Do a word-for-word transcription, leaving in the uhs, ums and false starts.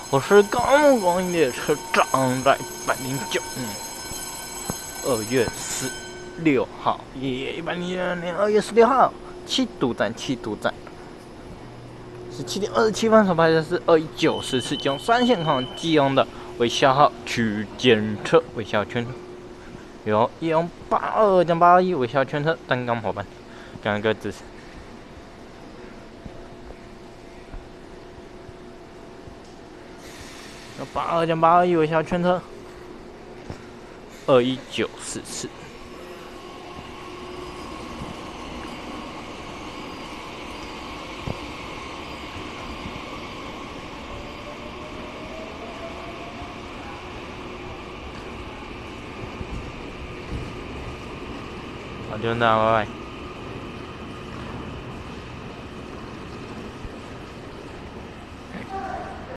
我是刚光列车长在一百零九年二月十六号，耶！一百零九年二月十六号，七堵站，七堵站，十七点二十七分所拍的是二一九十次用双线控机用的微笑号区间车，微笑圈车，有一用八二加八一微笑圈车单杠伙伴，这样一个姿势。 八二点八二一微笑圈车，二一九四次。好，就这样，拜拜。